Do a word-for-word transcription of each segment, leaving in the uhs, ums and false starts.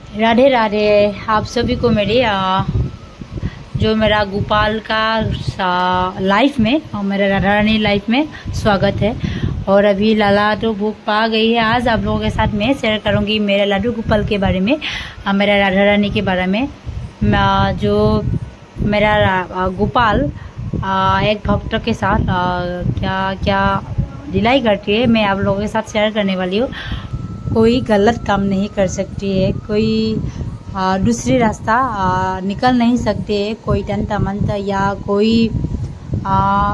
राधे राधे। आप सभी को मेरी आ, जो मेरा गोपाल का लाइफ में और मेरा राधा रानी लाइफ में स्वागत है। और अभी लाला तो भूख पा गई है। आज आप लोगों के साथ मैं शेयर करूंगी मेरे लाडू गोपाल के बारे में, आ, मेरा राधा रानी के बारे में। आ, जो मेरा गोपाल आ, एक भक्त के साथ आ, क्या क्या ढिलाई करती है मैं आप लोगों के साथ शेयर करने वाली हूँ। कोई गलत काम नहीं कर सकती है, कोई आ, दूसरी रास्ता आ, निकल नहीं सकते है, कोई टंता मंता या कोई आ,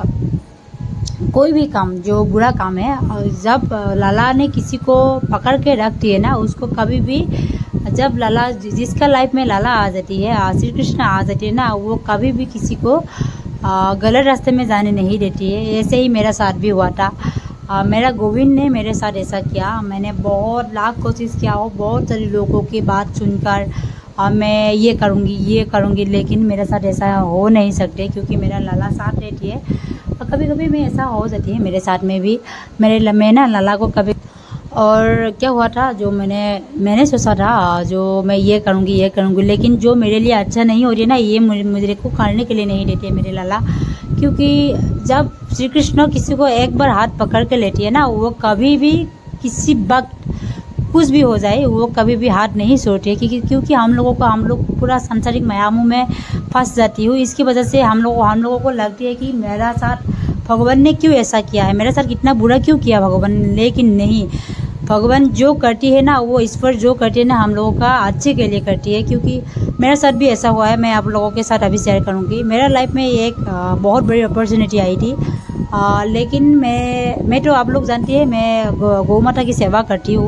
कोई भी काम जो बुरा काम है। जब लाला ने किसी को पकड़ के रख दिए ना, उसको कभी भी, जब लाला जिसका लाइफ में लाला आ जाती है, श्री कृष्ण आ जाती है ना, वो कभी भी किसी को आ, गलत रास्ते में जाने नहीं देती है। ऐसे ही मेरा साथ भी हुआ था। आ, मेरा गोविंद ने मेरे साथ ऐसा किया। मैंने बहुत लाख कोशिश किया हो, बहुत सारे लोगों की बात सुनकर आ, मैं ये करूँगी ये करूँगी, लेकिन मेरे साथ ऐसा हो नहीं सकते क्योंकि मेरा लाला साथ रहती है। और कभी कभी मैं ऐसा हो जाती है मेरे साथ में भी। मेरे मैं ना लाला को कभी, और क्या हुआ था, जो मैंने मैंने सोचा था जो मैं ये करूँगी ये करूँगी, लेकिन जो मेरे लिए अच्छा नहीं हो रही है ना, ये मुझे मुझे को करने के लिए नहीं देती है मेरे लाला। क्योंकि जब श्री कृष्ण किसी को एक बार हाथ पकड़ के लेती है ना, वो कभी भी किसी वक्त कुछ भी हो जाए वो कभी भी हाथ नहीं छोड़ती है। क्योंकि क्योंकि हम लोगों को हम लोग पूरा सांसारिक मायामों में फंस जाती हूँ। इसकी वजह से हम लोग हम लोगों को लगती है कि मेरा साथ भगवान ने क्यों ऐसा किया है, मेरे साथ कितना बुरा क्यों किया भगवान। लेकिन नहीं, भगवान जो करती है ना, वो ईश्वर जो करती है ना, हम लोगों का अच्छे के लिए करती है। क्योंकि मेरे साथ भी ऐसा हुआ है, मैं आप लोगों के साथ अभी शेयर करूंगी। मेरा लाइफ में एक आ, बहुत बड़ी अपॉर्चुनिटी आई थी। आ, लेकिन मैं मैं तो आप लोग जानती है, मैं गौ, गौ माता की सेवा करती हूँ।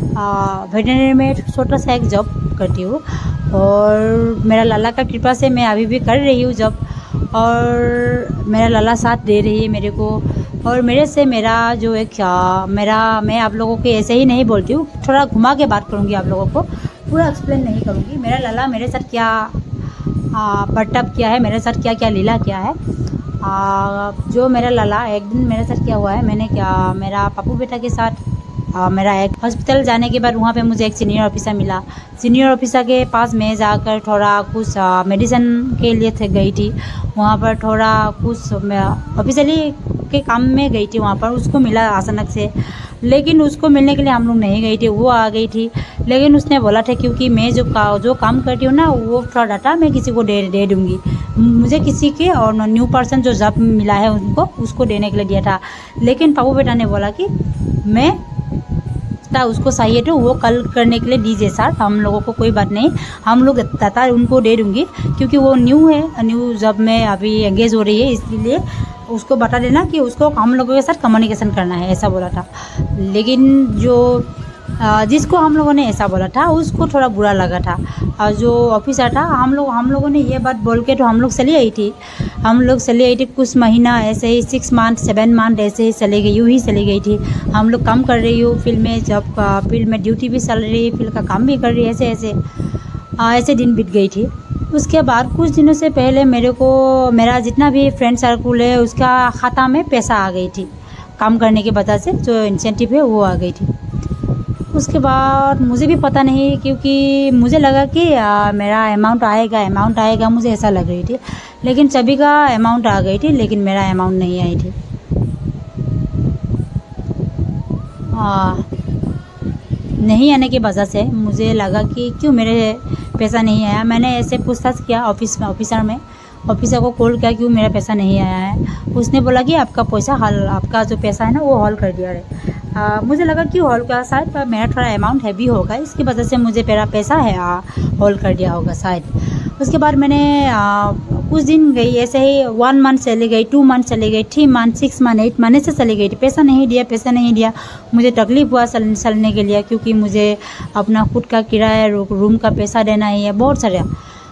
वेटरनरी में छोटा सा एक जॉब करती हूँ, और मेरा लाला का कृपा से मैं अभी भी कर रही हूँ जॉब, और मेरा लाला साथ दे रही है मेरे को। और मेरे से मेरा जो एक आ, मेरा मैं आप लोगों को ऐसे ही नहीं बोलती हूँ, थोड़ा घुमा के बात करूँगी आप लोगों को, पूरा एक्सप्लेन नहीं करूँगी। मेरा लाला मेरे साथ क्या बर्ताव किया है, मेरे साथ क्या क्या लीला किया है। आ, जो मेरा लाला एक दिन मेरे साथ क्या हुआ है, मैंने क्या मेरा पप्पू बेटा के साथ आ, मेरा एक हॉस्पिटल जाने के बाद वहाँ पे मुझे एक सीनियर ऑफिसर मिला। सीनियर ऑफिसर के पास मैं जाकर थोड़ा कुछ मेडिसिन के लिए थे गई थी। वहाँ पर थोड़ा कुछ ऑफिसली के काम में गई थी, वहाँ पर उसको मिला अचानक से। लेकिन उसको मिलने के लिए हम लोग नहीं गई थी, वो आ गई थी। लेकिन उसने बोला था क्योंकि मैं जो का, जो काम करती हूँ ना, वो थोड़ा डाटा मैं किसी को दे दे दूँगी। मुझे किसी के और न्यू पर्सन जो जॉब मिला है उनको उसको देने के लिए दिया था। लेकिन पापू बेटा ने बोला कि मैं था उसको चाहिए तो वो कल करने के लिए दीजिए सर, हम लोगों को कोई बात नहीं, हम लोग दाता उनको दे दूँगी क्योंकि वो न्यू है, न्यू जॉब में अभी एंगेज हो रही है, इसलिए उसको बता देना कि उसको हम लोगों के साथ कम्युनिकेशन करना है, ऐसा बोला था। लेकिन जो जिसको हम लोगों ने ऐसा बोला था उसको थोड़ा बुरा लगा था। और जो ऑफिसर था, हम लोग हम लोगों ने ये बात बोल के तो हम लोग चली आई थी। हम लोग चली आई थी कुछ महीना ऐसे ही, सिक्स मंथ सेवन मंथ ऐसे ही चले गई, यूँ ही चली गई थी। हम लोग काम कर रही हूँ फील्ड में, जब फील्ड में ड्यूटी भी चल रही है, फील्ड का काम भी कर रही है, ऐसे ऐसे ऐसे दिन बीत गई थी। उसके बाद कुछ दिनों से पहले मेरे को मेरा जितना भी फ्रेंड सर्कुल है उसका खाता में पैसा आ गई थी, काम करने की वजह से जो इंसेंटिव है वो आ गई थी। उसके बाद मुझे भी पता नहीं, क्योंकि मुझे लगा कि आ, मेरा अमाउंट आएगा अमाउंट आएगा मुझे ऐसा लग रही थी। लेकिन सभी का अमाउंट आ गई थी, लेकिन मेरा अमाउंट नहीं आई थी। आ, नहीं आने की वजह से मुझे लगा कि क्यों मेरे पैसा नहीं आया। मैंने ऐसे पूछताछ किया ऑफिस में, ऑफिसर में ऑफिसर को कॉल किया क्यों मेरा पैसा नहीं आया है। उसने बोला कि आपका पैसा हॉल, आपका जो पैसा है ना वो हॉल कर दिया है। आ, मुझे लगा कि हॉल का शायद मेरा थोड़ा अमाउंट हैवी होगा, इसकी वजह से मुझे मेरा पैसा है हॉल कर दिया होगा शायद। उसके बाद मैंने आ, कुछ दिन गई ऐसे ही, वन मंथ चली गई, टू मंथ चली गई, three month six month eight month से चली गई थी। पैसा नहीं दिया पैसा नहीं दिया मुझे तकलीफ हुआ चलने के लिए, क्योंकि मुझे अपना खुद का किराया रूम का पैसा देना ही है, बहुत सारा।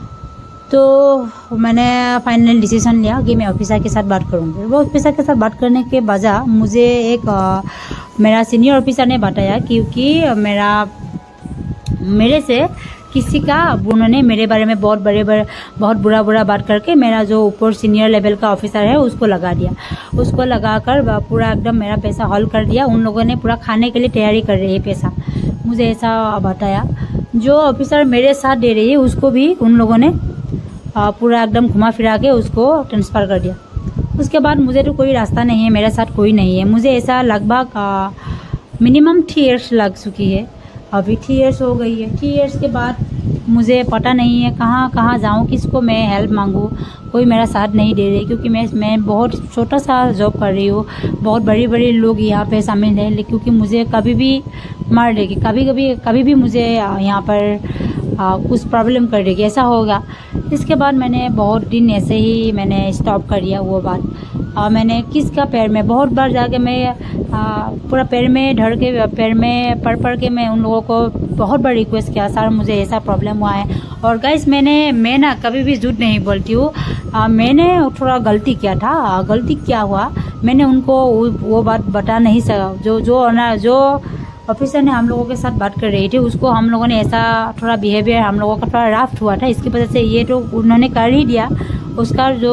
तो मैंने फाइनल डिसीजन लिया कि मैं ऑफिसर के साथ बात करूँगी। वो ऑफिसर के साथ बात करने के बजाय मुझे एक आ, मेरा सीनियर ऑफिसर ने बताया, क्योंकि मेरा मेरे से किसी का उन्होंने मेरे बारे में बहुत बड़े बड़े बहुत बुरा बुरा बात करके मेरा जो ऊपर सीनियर लेवल का ऑफिसर है उसको लगा दिया। उसको लगाकर पूरा एकदम मेरा पैसा हॉल कर दिया। उन लोगों ने पूरा खाने के लिए तैयारी कर रही है पैसा। मुझे ऐसा बताया। जो ऑफिसर मेरे साथ दे रही है उसको भी उन लोगों ने पूरा एकदम घुमा फिरा के उसको ट्रांसफ़र कर दिया। उसके बाद मुझे तो कोई रास्ता नहीं है, मेरे साथ कोई नहीं है। मुझे ऐसा लगभग मिनिमम थ्री ईयर्स लग चुकी है, अभी थ्री ईयर्स हो गई है। थ्री ईयर्स के बाद मुझे पता नहीं है कहाँ कहाँ जाऊँ, किसको मैं हेल्प मांगूँ, कोई मेरा साथ नहीं दे रही। क्योंकि मैं मैं बहुत छोटा सा जॉब कर रही हूँ, बहुत बड़ी बड़ी लोग यहाँ पे शामिल हैं, क्योंकि मुझे कभी भी मार देगी, कभी कभी कभी भी मुझे यहाँ पर आ, कुछ प्रॉब्लम कर देगी, ऐसा होगा। इसके बाद मैंने बहुत दिन ऐसे ही मैंने स्टॉप कर दिया वो बात। आ, मैंने किसका पैर में बहुत बार जाके मैं आ, पूरा पैर में धर के पैर में पढ़ पढ़ के मैं उन लोगों को बहुत बार रिक्वेस्ट किया, सर मुझे ऐसा प्रॉब्लम हुआ है। और गाइस मैंने मैं ना कभी भी झूठ नहीं बोलती हूँ, मैंने थोड़ा गलती किया था। गलती क्या हुआ, मैंने उनको वो, वो बात बता नहीं सका। जो जो ना जो ऑफिसर ने हम लोगों के साथ बात कर रही थी, उसको हम लोगों ने ऐसा थोड़ा बिहेवियर हम लोगों का थोड़ा राफ्ट हुआ था, इसकी वजह से ये तो उन्होंने कर ही दिया। उसका जो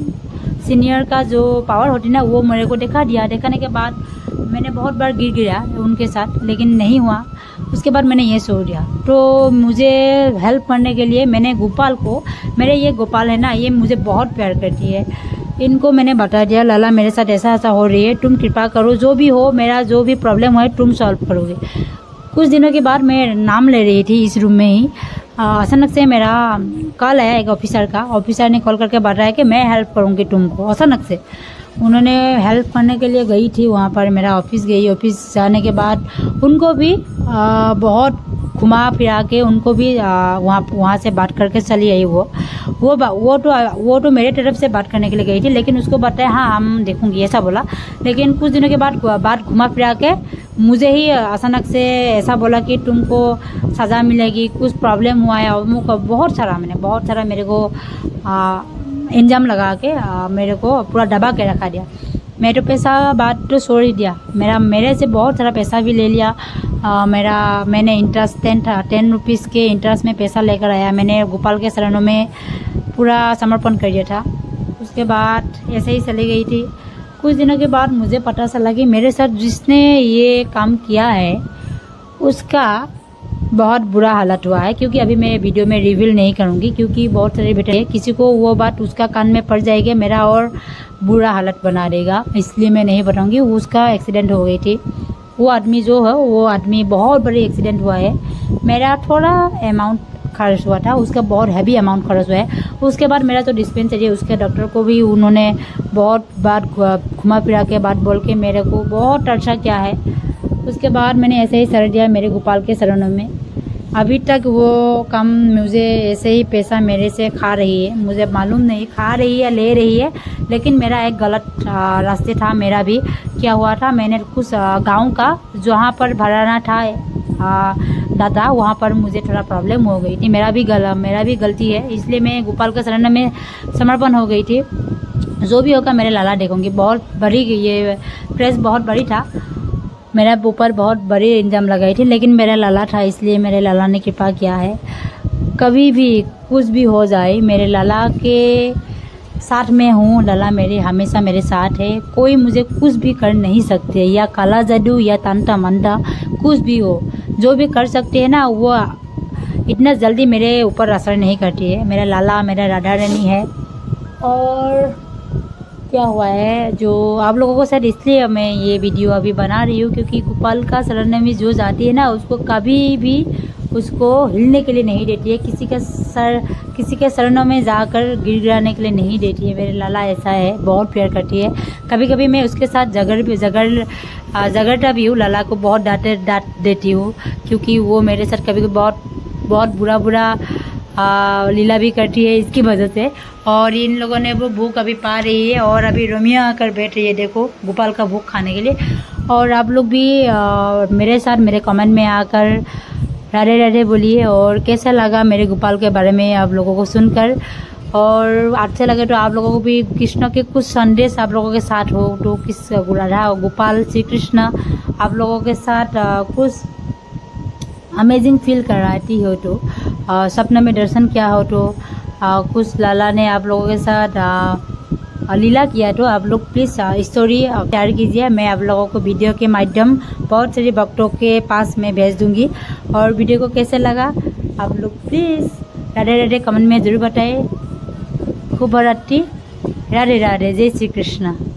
सीनियर का जो पावर होती ना वो मेरे को दिखा दिया। दिखाने के बाद मैंने बहुत बार गिर गिरा उनके साथ, लेकिन नहीं हुआ। उसके बाद मैंने ये छोड़ दिया। तो मुझे हेल्प करने के लिए मैंने गोपाल को, मेरे ये गोपाल है ना, ये मुझे बहुत प्यार करती है। इनको मैंने बता दिया, लाला मेरे साथ ऐसा ऐसा हो रही है, तुम कृपा करो, जो भी हो मेरा जो भी प्रॉब्लम है तुम सॉल्व करोगे। कुछ दिनों के बाद मैं नाम ले रही थी इस रूम में ही, अचानक से मेरा कॉल आया एक ऑफिसर का। ऑफिसर ने कॉल करके बताया कि मैं हेल्प करूँगी तुमको। अचानक से उन्होंने हेल्प करने के लिए गई थी वहाँ पर, मेरा ऑफिस गई। ऑफिस जाने के बाद उनको भी आ, बहुत घुमा फिरा के उनको भी वहाँ वहाँ से बात करके चली आई। वो वो वो तो वो तो मेरे तरफ से बात करने के लिए गई थी, लेकिन उसको बताया हाँ हम देखूंगी ऐसा बोला। लेकिन कुछ दिनों के बाद बात घुमा फिरा के मुझे ही अचानक से ऐसा बोला कि तुमको सज़ा मिलेगी, कुछ प्रॉब्लम हुआ है। और मुझको बहुत सारा मैंने बहुत सारा मेरे को इंजाम लगा के आ, मेरे को पूरा दबा के रखा दिया। मैं तो पैसा बात तो छोड़ ही दिया, मेरा मेरे से बहुत सारा पैसा भी ले लिया। आ, मेरा मैंने इंटरेस्ट टेन था टेन रुपीज़ के इंटरेस्ट में पैसा लेकर आया। मैंने गोपाल के शरणों में पूरा समर्पण कर दिया था। उसके बाद ऐसे ही चली गई थी। कुछ दिनों के बाद मुझे पता चला कि मेरे साथ जिसने ये काम किया है उसका बहुत बुरा हालत हुआ है। क्योंकि अभी मैं वीडियो में रिवील नहीं करूँगी, क्योंकि बहुत सारे बेटे किसी को वो बात उसका कान में पड़ जाएगी, मेरा और बुरा हालत बना देगा, इसलिए मैं नहीं बताऊँगी। उसका एक्सीडेंट हो गई थी। वो आदमी जो है वो आदमी बहुत बड़ी एक्सीडेंट हुआ है। मेरा थोड़ा अमाउंट खर्च हुआ था, उसका बहुत हैवी अमाउंट खर्च हुआ है। उसके बाद मेरा जो डिस्पेंसरी है उसके डॉक्टर को भी उन्होंने बहुत बार घुमा फिरा के बात बोल के मेरे को बहुत अच्छा किया है। उसके बाद मैंने ऐसे ही सर दिया मेरे गोपाल के शरणों में। अभी तक वो कम मुझे ऐसे ही पैसा मेरे से खा रही है, मुझे मालूम नहीं खा रही है ले रही है, लेकिन मेरा एक गलत रास्ते था। मेरा भी क्या हुआ था, मैंने कुछ गांव का जहाँ पर भराना था दादा, वहाँ पर मुझे थोड़ा प्रॉब्लम हो गई थी। मेरा भी गल मेरा भी गलती है, इसलिए मैं गोपाल के शरण में समर्पण हो गई थी। जो भी होगा मेरे लाला देखूँगी। बहुत बड़ी ये प्रेस बहुत बड़ी था, मेरा ऊपर बहुत बड़ी इंजाम लगाई थी, लेकिन मेरा लाला था इसलिए मेरे लाला ने कृपा किया है। कभी भी कुछ भी हो जाए मेरे लाला के साथ में हूँ। लाला मेरे हमेशा मेरे साथ है, कोई मुझे कुछ भी कर नहीं सकते, या काला जादू या तांता मंता कुछ भी हो, जो भी कर सकते हैं ना वो इतना जल्दी मेरे ऊपर असर नहीं करती है। मेरा लाला मेरा राधा रानी है। और क्या हुआ है जो आप लोगों को शायद इसलिए मैं ये वीडियो अभी बना रही हूँ, क्योंकि गोपाल का शरण में जो जाती है ना उसको कभी भी उसको हिलने के लिए नहीं देती है, किसी का सर किसी के शरणों में जाकर गिर गिराने के लिए नहीं देती है। मेरे लाला ऐसा है, बहुत प्यार करती है। कभी कभी मैं उसके साथ झगड़ भी झगड़ झगड़ता भी हूँ, लाला को बहुत डांटे डांट देती हूँ, क्योंकि वो मेरे साथ कभी कभी बहुत बहुत बुरा बुरा आ, लीला भी करती है इसकी वजह से। और इन लोगों ने वो भूख अभी पा रही है, और अभी रोमिया आकर बैठ रही है देखो गोपाल का भूख खाने के लिए। और आप लोग भी आ, मेरे साथ मेरे कमेंट में आकर राधे राधे बोलिए, और कैसा लगा मेरे गोपाल के बारे में आप लोगों को सुनकर। और अच्छा लगे तो आप लोगों को भी कृष्ण के कुछ संदेश आप लोगों के साथ हो तो किस राधा गोपाल श्री कृष्ण आप लोगों के साथ आ, कुछ अमेजिंग फील कराती हो तो सपने में दर्शन किया हो तो आ, कुछ लाला ने आप लोगों के साथ लीला किया तो आप लोग प्लीज़ स्टोरी शेयर कीजिए। मैं आप लोगों को वीडियो के माध्यम बहुत सारे भक्तों के पास में भेज दूंगी। और वीडियो को कैसे लगा आप लोग प्लीज़ राधे राधे कमेंट में ज़रूर बताएं। शुभ रात्रि, राधे राधे, जय श्री कृष्ण।